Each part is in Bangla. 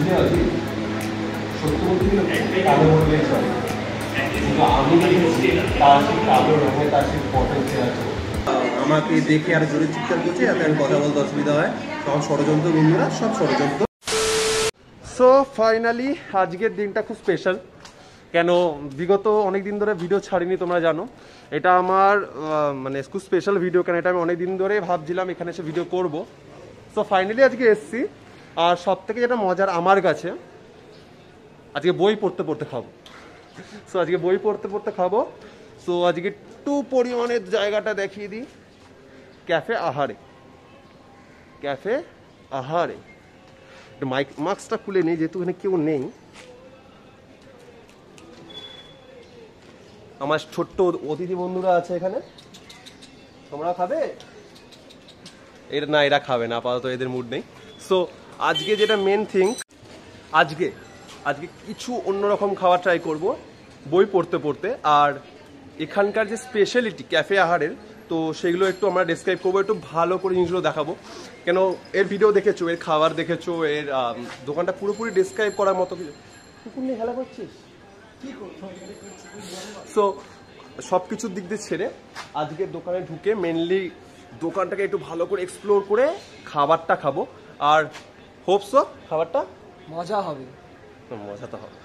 সত্যি বলতে কালো বললেই চলে, কিন্তু আমি দেখেছি তার সেই কালো রঙে তার সেই পটেন্সিয়াল আছে। আমাকে দেখে আর জোরে চিৎকার করছে, যাতে আমি কথা বলতে অসুবিধা হয়। সব ষড়যন্ত্র বন্ধুরা, সব ষড়যন্ত্র। সো ফাইনালি আজকের দিনটা খুব স্পেশাল। কেন, বিগত অনেক দিন ধরে ভিডিও ছাড়িনি, তোমরা জানো। এটা আমার মানে খুব স্পেশাল ভিডিও, কেন এটা আমি অনেক দিন ধরে ভাবছিলাম এখানে এসে ভিডিও করব। সো ফাইনালি আজকে এসছি। আর সব থেকে যেটা মজার আমার কাছে, আজকে বই পড়তে পড়তে খাবো। সো আজকে বই পড়তে পড়তে খাবো। সো আজকে একটু পরিমাণের জায়গাটা দেখিয়ে দিই। ক্যাফে আহারে, ক্যাফে আহারে। মাস্কটা খুলে নিই, যেহেতু এখানে কেউ নেই। আমার ছোট্ট অতিথি বন্ধুরা আছে এখানে, তোমরা খাবে? না, এরা খাবে না আপাতত, এদের মুড নেই। সো আজকে যেটা মেন থিং, আজকে কিছু অন্যরকম খাওয়া ট্রাই করব বই পড়তে পড়তে। আর এখানকার যে স্পেশালিটি ক্যাফে আহারের, তো সেগুলো একটু আমরা ডেসক্রাইব করবো, একটু ভালো করে জিনিসগুলো দেখাবো। কেন, এর ভিডিও দেখেছো, এর খাবার দেখেছো, এর দোকানটা পুরোপুরি ডেসক্রাইব করার মতো কিছু। কুকুর নিয়ে খেলা করছিস? সো সব কিছুর দিক দিয়ে ছেড়ে আজকের দোকানে ঢুকে মেনলি দোকানটাকে একটু ভালো করে এক্সপ্লোর করে খাবারটা খাবো। আর হোপসো খাবারটা মজা হবে। মজা তো হবে।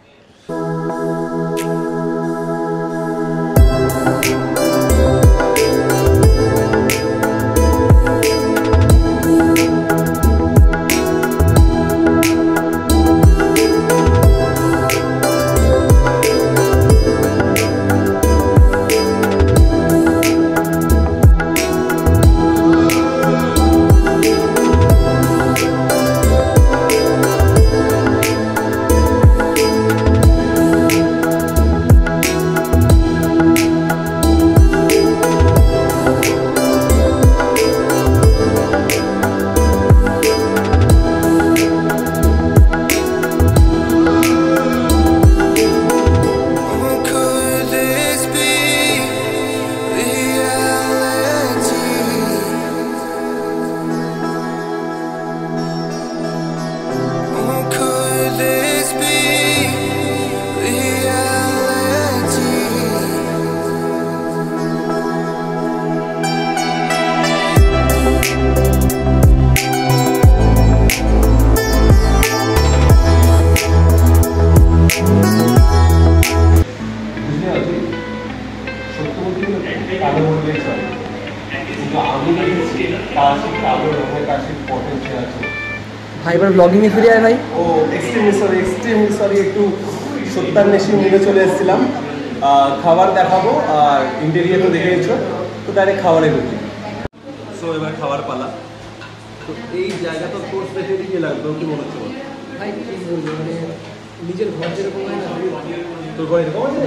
কালো বললেই চলে, কিন্তু আমি দেখেছি তার সেই কালো রঙে তার সেই পটেন্সিয়াল আছে। ভাই এবার ব্লগিংয়ে ফিরে আয় ভাই। ও এক্সট্রিমলি সরি, একটু সত্যান্বেষী মিলে চলে এসেছিলাম। খাবার দেখাবো, আর ইন্টেরিয়ার তো দেখেছো, তো ডাইরেক্ট খাবারে ঢুকি। সো এবার খাবার পালা। তো এই জায়গাটা তোর স্পেশালি কি লাগবে, কি মনে হচ্ছে? ভাই কি বলবো, মানে নিজের ঘর যেরকম হয় না, তোর ঘর এরকম আছে?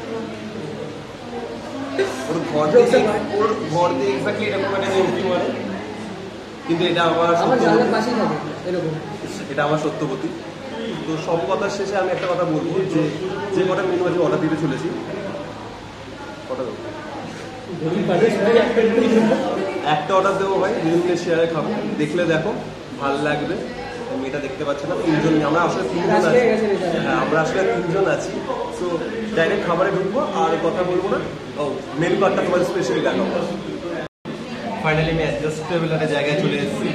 ওর ঘর দিয়ে এক্স্যাক্টলি এরকম একটা নিয়ম মানে, কিন্তু এটা আমার জানলার পাশেই থাকে এরকম। এটা আমার সত্যবতী। তো সব কথার শেষে আমি একটা কথা বলবো, যে কটা মেনু আজকে অর্ডার দিতে চলেছি, কটা দেবো? একটা অর্ডার দেবো ভাই, দুজনকে শেয়ারে খাবো। দেখলে দেখো, ভালো লাগবে। মেয়েটা দেখতে পাচ্ছে না, তিনজন, আমরা আসলে তিনজন আছি। হ্যাঁ, আমরা আসলে তিনজন আছি। সো ডাইরেক্ট খাবারে ঢুকবো, আর কথা বলবো না। ও মেনু কার্ডটা তোমাদের স্পেশালি দেখাবো। ফাইনালি আমি অ্যাডজাস্টেবল একটা জায়গায় চলে এসেছি।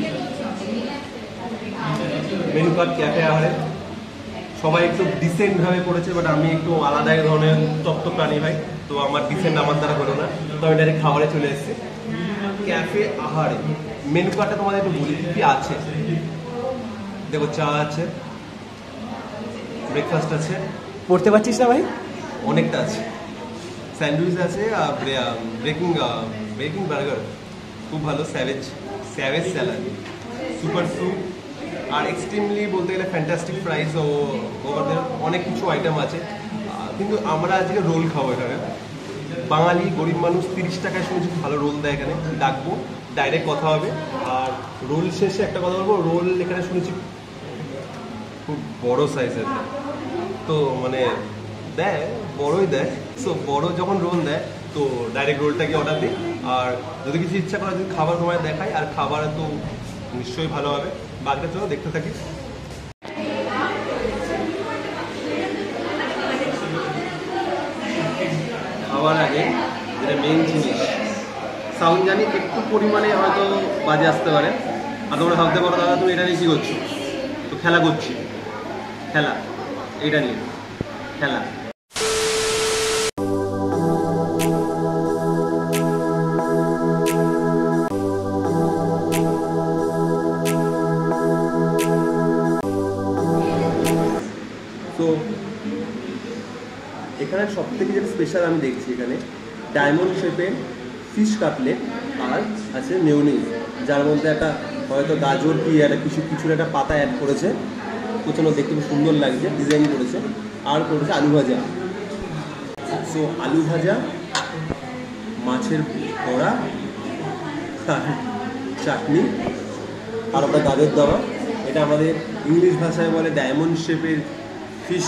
মেনু কার্ড ক্যাফে আহারে। সবাই একটু ডিসেন্টভাবে করেছে, বাট আমি একটু আলাদা এক ধরনের তত্ত্ব প্রাণী ভাই, তো আমার ডিসেন্ট আমার দ্বারা হলো না। তো আমি ডাইরেক্ট খাবারে চলে এসেছি ক্যাফে আহারে। মেনু কার্ডটা তোমাদের একটু বলি কি আছে। দেখো, চা আছে, ব্রেকফাস্ট আছে। পড়তে পারছিস না ভাই? অনেকটা আছে। স্যান্ডউইচ আছে, ব্রেকিং বার্গার খুব ভালো, স্যাভেজ স্যালাড, সুপার স্যুপ, আর এক্সট্রিমলি বলতে গেলে ফ্যান্টাস্টিক প্রাইস। ও ওদের অনেক কিছু আইটেম আছে, কিন্তু আমরা আজকে রোল খাবো এখানে। বাঙালি গরিব মানুষ, 30 টাকায় শুনেছি ভালো রোল দেয় এখানে। ডাকবো, ডাইরেক্ট কথা হবে। আর রোল শেষে একটা কথা বলবো, রোল এখানে শুনেছি খুব বড় সাইজের, তো মানে দেয়, বড়ই দেয়। সো বড় যখন রোল দেয়, তো ডাইরেক্ট রোলটাকে অর্ডার দিই। আর যদি কিছু ইচ্ছা করে, যদি খাবার তোমায় দেখাই, আর খাবার তো নিশ্চয়ই ভালো হবে। বাকিটা চলো দেখতে থাকি। খাওয়ার আগে যেটা মেইন জিনিস, সাউন্ড জানি একটু পরিমাণে হয়তো বাজে আসতে পারে, আর তোমরা ভাবতে পারো দাদা তুমি এটা নিয়ে কী করছো, তো খেলা করছি, খেলা এইটা নিয়ে খেলা। তো এখানে সব থেকে যেটা স্পেশাল আমি দেখছি এখানে ডায়মন্ড শেপের ফিশ কাটলেট আর আছে মেয়োনিজ, যার মধ্যে একটা হয়তো গাজর কি একটা কিছুর একটা পাতা অ্যাড করেছে, প্রচণ্ড দেখতে খুব সুন্দর লাগছে, ডিজাইন করেছে। আর করেছে আলু ভাজা। সো আলু ভাজা, মাছের বড়া, চাটনি আর ওটা গাজর দেওয়া। এটা আমাদের ইংলিশ ভাষায় বলে ডায়মন্ড শেপের ফিশ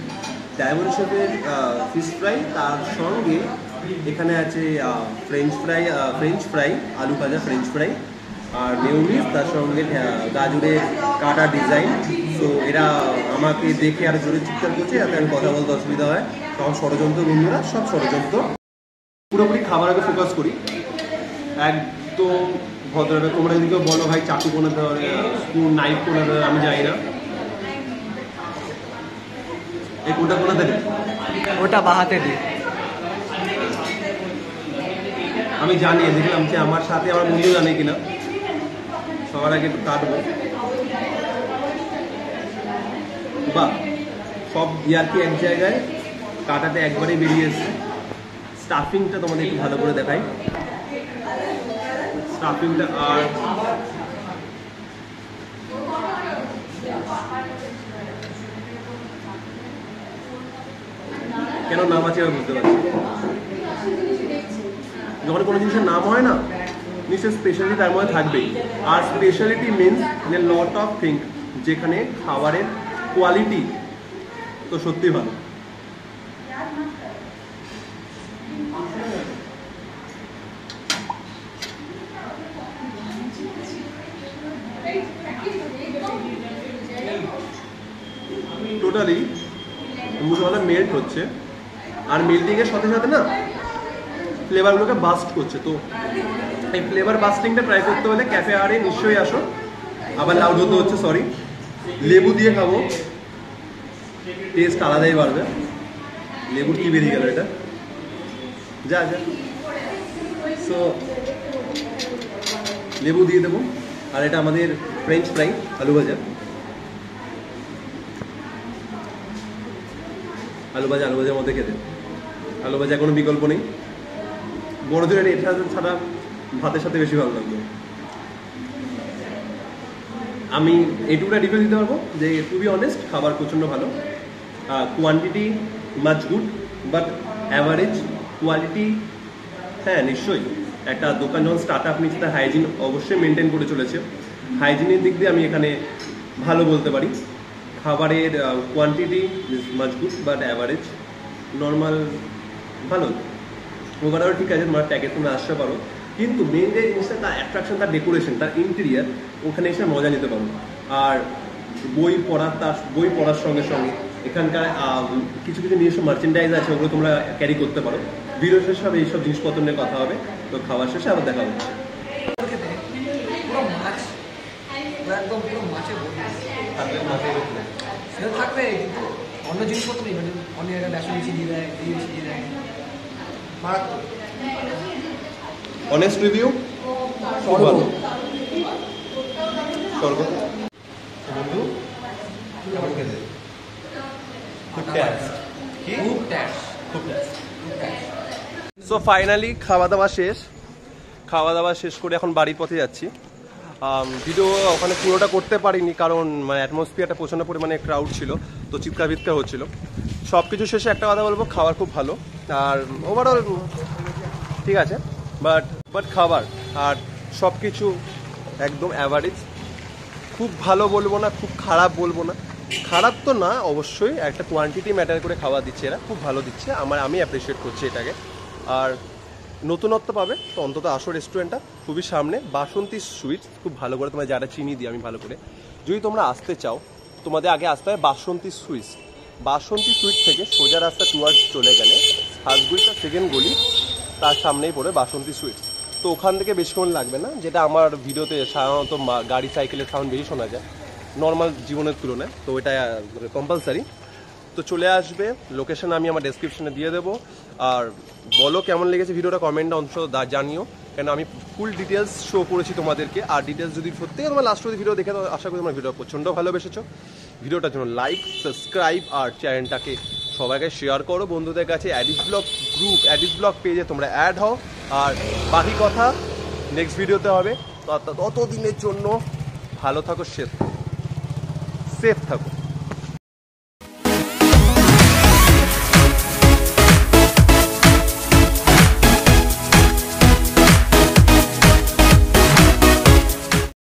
ফ্রাই। তার সঙ্গে এখানে আছে ফ্রেঞ্চ ফ্রাই, আলু ভাজা ফ্রেঞ্চ ফ্রাই আর মেয়োনিজ, তার সঙ্গে গাজরের কাটা ডিজাইন। তো এরা আমাকে দেখে আর জোরে চিৎকার করছে যাতে আমি কথা বলতে অসুবিধা হয়। সব ষড়যন্ত্র বন্ধুরা, সব ষড়যন্ত্র। পুরোপুরি খাবার আগে ফোকাস করি, একদম ভদ্রভাবে। তোমরা যদি কেউ বলো ভাই চাকু কোনে ধরে, স্পুন নাইফ কোনে ধরে, আমি জানি না। এই কোনটা কোনে দেবে? ওটা বাহাতে দিই। আমি জানি, দেখলাম যে আমার সাথে আমার বন্ধু জানে কিনা। সবার আগে একটু কাটবো। বাহ, সব ইয়ারকি এক জায়গায়, কাটাতে একবারেই বেরিয়ে এসছে। স্টাফিংটা তোমাদের একটু ভালো করে দেখাই। স্টাফিংটা আর কেন নাম আছে আমি বুঝতে পারছি। যখন কোনো জিনিসের নাম হয় না, নিশ্চয়ই স্পেশালিটি তার মধ্যে থাকবেই। আর speciality means lot of think, যেখানে খাবারের কোয়ালিটি তো সত্যি ভালো। টোটালি মশলা মেল্ট হচ্ছে, আর মেল্টিংয়ের সাথে সাথে না ফ্লেভারগুলোকে বাস্ট করছে। তো এই ফ্লেভার বাস্টিংটা ট্রাই করতে হলে ক্যাফে আরে নিশ্চয়ই আসো। আবার লাউড হতে হচ্ছে, সরি। লেবু দিয়ে খাবো, টেস্ট আলাদাই বাড়বে। লেবুর কি বেরিয়ে গেল এটা, যা যা। সো লেবু দিয়ে দেবো। আর এটা আমাদের ফ্রেঞ্চ ফ্রাই, আলু ভাজা। আলু ভাজার মধ্যে খেতে, আলু ভাজা কোনো বিকল্প নেই। বড় জোরে এটা ছাড়া ভাতের সাথে বেশি ভালো লাগবে। আমি এইটুকুটা রিভিউ দিতে পারবো যে টু বি অনেস্ট খাবার প্রচণ্ড ভালো। Quantity much good, but average. Quality হ্যাঁ নিশ্চয়ই, একটা দোকান যখন স্টার্ট আপ নিচ্ছে তার হাইজিন অবশ্যই মেনটেন করে চলেছে। হাইজিনের দিক দিয়ে আমি এখানে ভালো বলতে পারি। খাবারের quantity is much good, but average, normal, ভালো। ওভারঅল ঠিক আছে, তোমার প্যাকেজ তোমরা আসতে পারো। কিন্তু মেন যে জিনিসটা তার অ্যাট্রাকশন, তার ডেকোরেশন, তার ইন্টেরিয়ার, ওখানে এসে মজা নিতে পারো। আর বই পড়ার সঙ্গে সঙ্গে এখানকার কিছু নিজস্ব মার্চেন্ডাইজ আছে, ওগুলো তোমরা ক্যারি করতে পারো। ভিডিও শেষে হবে এইসব জিনিসপত্র নিয়ে কথা হবে। তো খাওয়ার শেষে আবার দেখা হচ্ছে। পুরো মাছ, একদম পুরো মাছে থাকবে, কিন্তু অন্য জিনিসপত্র নেই। মানে অনেক একটা বেসন মিশিয়ে দিয়ে দেয়, দিয়ে মিশিয়ে দেয়, মারাত্মক। অনেস্ট রিভিউ, খুব ভালো। স্বর্গ বন্ধু কেমন খেতে? সো ফাইনালি খাওয়া দাওয়া শেষ করে এখন বাড়ির পথে যাচ্ছি। ভিডিও ওখানে পুরোটা করতে পারিনি, কারণ মানে অ্যাটমসফিয়ারটা প্রচণ্ড পরিমাণে ক্রাউড ছিল, তো চিৎকার বিৎকার হচ্ছিল। সব কিছু শেষে একটা কথা বলবো, খাবার খুব ভালো। আর ওভারঅল ঠিক আছে, বাট খাবার আর সব কিছু একদম অ্যাভারেজ। খুব ভালো বলবো না, খুব খারাপ বলবো না। খারাপ তো না, অবশ্যই একটা কোয়ান্টিটি ম্যাটার করে খাবার দিচ্ছে এরা, খুব ভালো দিচ্ছে। আমি অ্যাপ্রিসিয়েট করছি এটাকে। আর নতুনত্ব পাবে তো অন্তত আসো, রেস্টুরেন্টটা খুবই সামনে, বাসন্তী সুইটস। খুব ভালো করে তোমার যারা চিনি দিই আমি ভালো করে। যদি তোমরা আসতে চাও, তোমাদের আগে আসতে হবে বাসন্তী সুইটস। বাসন্তী সুইট থেকে সোজা রাস্তা টুয়ার্ডস চলে গেলে হাঁসগুড়িটা সেকেন্ড গলি, তার সামনেই পড়ে বাসন্তী সুইটস। তো ওখান থেকে বেশিক্ষণ লাগবে না, যেটা আমার ভিডিওতে সাধারণত গাড়ি সাইকেলের সাউন্ড বেশি শোনা যায় নর্মাল জীবনের তুলনায়, তো এটা কম্পালসারি। তো চলে আসবে, লোকেশন আমি আমার ডেসক্রিপশনে দিয়ে দেবো। আর বলো কেমন লেগেছে ভিডিওটা, কমেন্টে অন্তত জানিও, কেন আমি ফুল ডিটেলস শো করেছি তোমাদেরকে। আর ডিটেলস যদি সত্যি তোমার লাস্ট অবধি ভিডিও দেখে, তো আশা করি তোমার ভিডিও প্রচণ্ড ভালোবেসেছো। ভিডিওটার জন্য লাইক, সাবস্ক্রাইব আর চ্যানেলটাকে সবাইকে শেয়ার করো বন্ধুদের কাছে। Addis blog group, Addis blog পেজে তোমরা অ্যাড হও। আর বাকি কথা নেক্সট ভিডিওতে হবে। ততদিনের জন্য ভালো থাকো, সেফ থাকো।